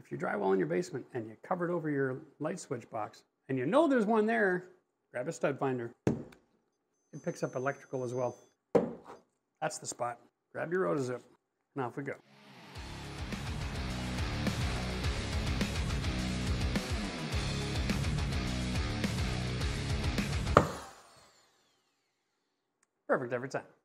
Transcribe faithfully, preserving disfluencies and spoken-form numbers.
if you drywall in your basement and you covered over your light switch box and you know there's one there, grab a stud finder. It picks up electrical as well. That's the spot. Grab your RotoZip, and off we go. Perfect every time.